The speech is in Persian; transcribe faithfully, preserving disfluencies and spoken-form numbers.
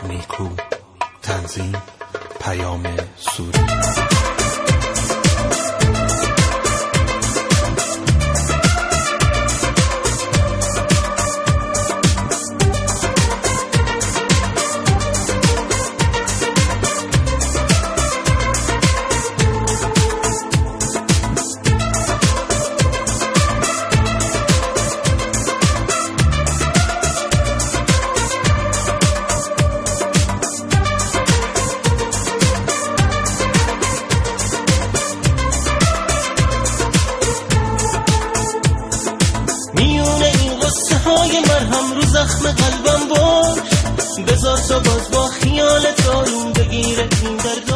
نیکو. تنظیم پیام سوری. های مرهم رو زخم قلبم باش، بذار تا باز با خیالت آروم بگیره این درد